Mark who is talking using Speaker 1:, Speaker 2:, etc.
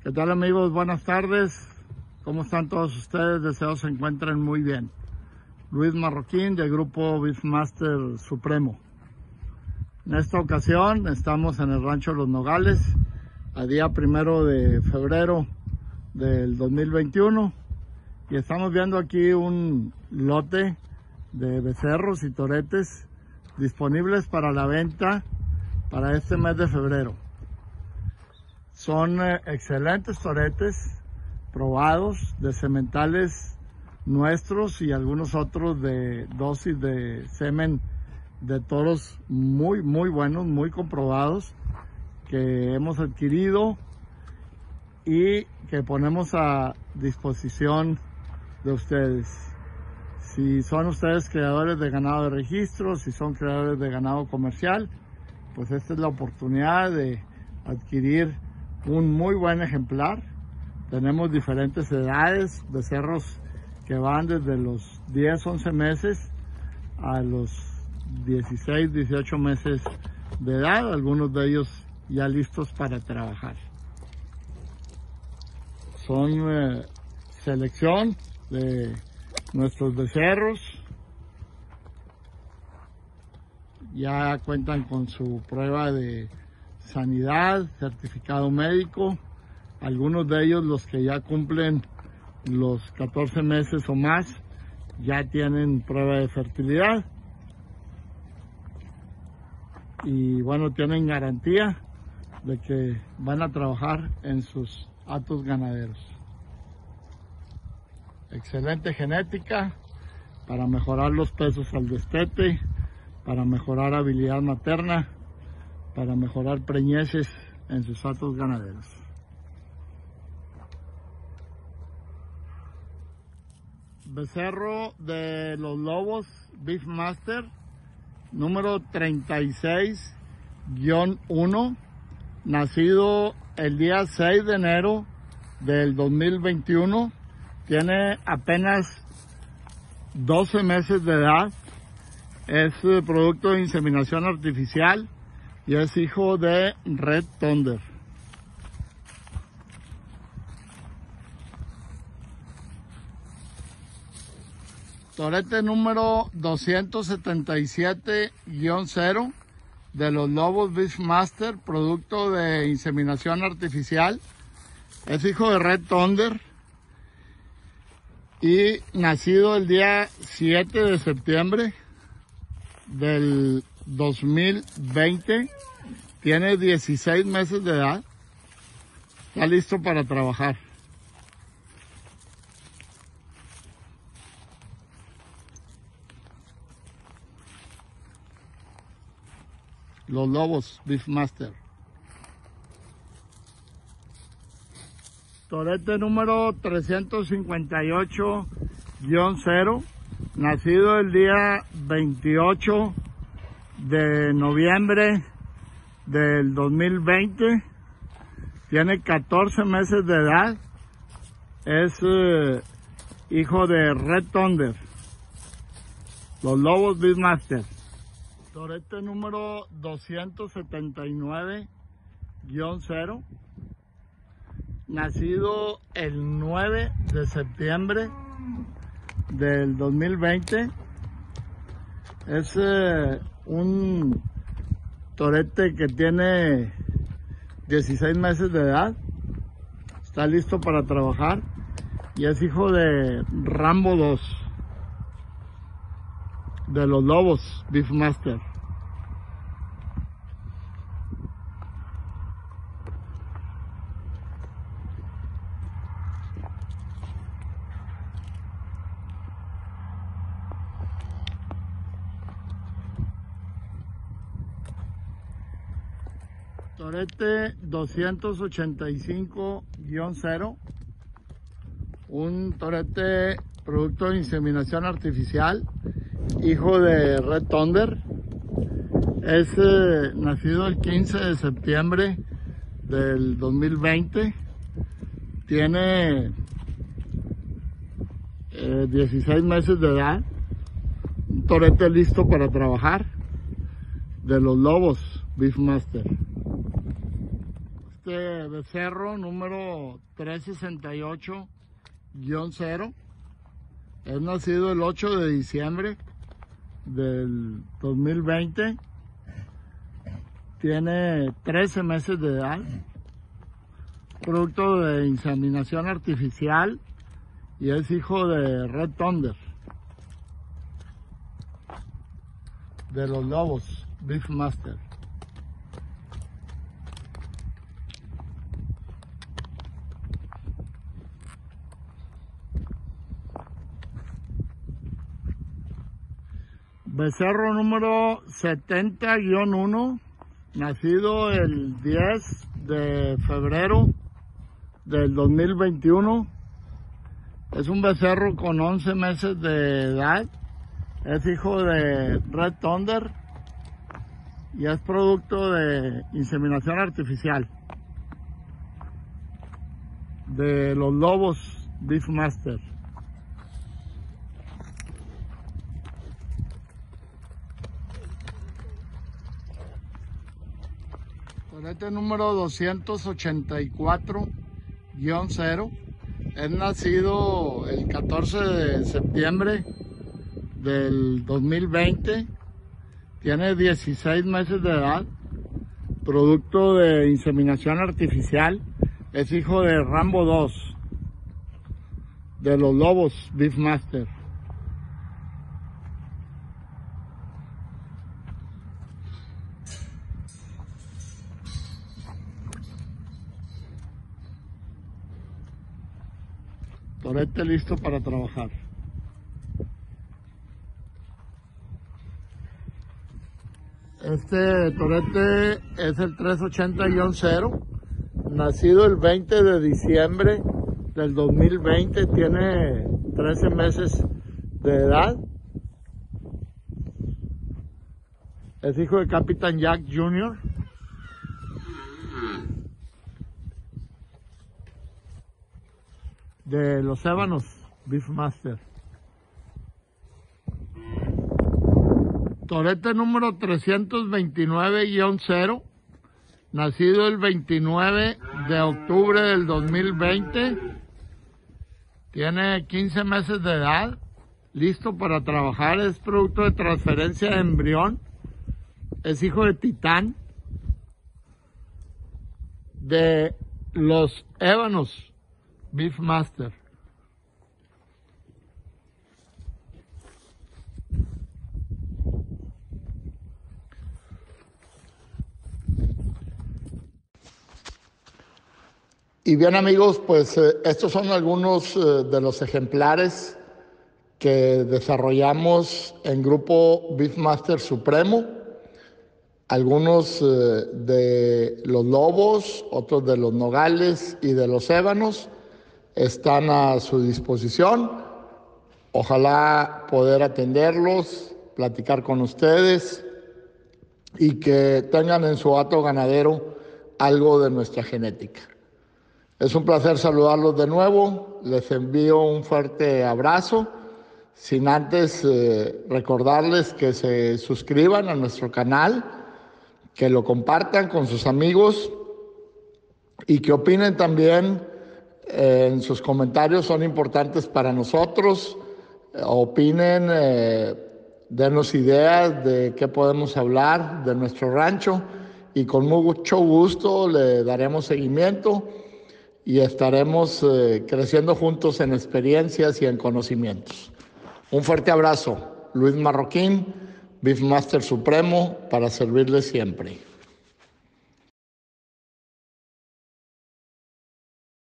Speaker 1: ¿Qué tal, amigos? Buenas tardes. ¿Cómo están todos ustedes? Deseo se encuentren muy bien. Luis Marroquín del grupo Beefmaster Supremo. En esta ocasión estamos en el rancho Los Nogales, a día 1 de febrero del 2021, y estamos viendo aquí un lote de becerros y toretes disponibles para la venta para este mes de febrero. Son excelentes toretes, probados, de sementales nuestros y algunos otros de dosis de semen de toros muy buenos, muy comprobados, que hemos adquirido y que ponemos a disposición de ustedes. Si son ustedes creadores de ganado de registro, si son creadores de ganado comercial, pues esta es la oportunidad de adquirir un muy buen ejemplar. Tenemos diferentes edades, becerros que van desde los 10-11 meses a los 16-18 meses de edad, algunos de ellos ya listos para trabajar. Son selección de nuestros becerros, ya cuentan con su prueba de sanidad, certificado médico, algunos de ellos, los que ya cumplen los 14 meses o más, ya tienen prueba de fertilidad y bueno, tienen garantía de que van a trabajar en sus hatos ganaderos. Excelente genética para mejorar los pesos al destete, para mejorar habilidad materna, para mejorar preñeces en sus hatos ganaderos. Becerro de los Lobos Beefmaster, número 36-1, nacido el día 6 de enero del 2021, tiene apenas 12 meses de edad, es producto de inseminación artificial y es hijo de Red Thunder. Torete número 277-0 de los Lobos Beefmaster, producto de inseminación artificial. Es hijo de Red Thunder y nacido el día 7 de septiembre del 2020. Tiene 16 meses de edad. Está listo para trabajar. Los Lobos Beefmaster. Torete número 358-0, nacido el día 28 de noviembre del 2020, tiene 14 meses de edad, es hijo de Red Thunder. Los Lobos Beefmaster. Torete número 279-0, nacido el 9 de septiembre del 2020. Es un torete que tiene 16 meses de edad, está listo para trabajar y es hijo de Rambo 2 de los Lobos Beefmaster. Torete 285-0, un torete producto de inseminación artificial, hijo de Red Thunder. Es nacido el 15 de septiembre del 2020. Tiene 16 meses de edad. Un torete listo para trabajar, de los Lobos Beefmaster. Este becerro número 368-0 es nacido el 8 de diciembre del 2020. Tiene 13 meses de edad, producto de inseminación artificial, y es hijo de Red Thunder, de los Lobos Beefmaster. Becerro número 70-1, nacido el 10 de febrero del 2021. Es un becerro con 11 meses de edad. Es hijo de Red Thunder y es producto de inseminación artificial de los Lobos Beefmaster. Torete número 284-0 es nacido el 14 de septiembre del 2020. Tiene 16 meses de edad, producto de inseminación artificial. Es hijo de Rambo 2, de los Lobos Beefmaster. Torete listo para trabajar. Este torete es el 380-0, nacido el 20 de diciembre del 2020, tiene 13 meses de edad. Es hijo de Capitán Jack Jr. de los Ébanos Beefmaster. Torete número 329-0, nacido el 29 de octubre del 2020, tiene 15 meses de edad, listo para trabajar, es producto de transferencia de embrión, es hijo de Titán, de los Ébanos Beefmaster. Y bien amigos, pues estos son algunos de los ejemplares que desarrollamos en Grupo Beefmaster Supremo. Algunos de los Lobos, otros de los Nogales y de los Ébanos están a su disposición. Ojalá poder atenderlos, platicar con ustedes y que tengan en su hato ganadero algo de nuestra genética. Es un placer saludarlos de nuevo, les envío un fuerte abrazo, sin antes recordarles que se suscriban a nuestro canal, que lo compartan con sus amigos y que opinen también en sus comentarios, son importantes para nosotros. Opinen, denos ideas de qué podemos hablar de nuestro rancho y con mucho gusto le daremos seguimiento y estaremos creciendo juntos en experiencias y en conocimientos. Un fuerte abrazo. Luis Marroquín, Beefmaster Supremo, para servirles siempre.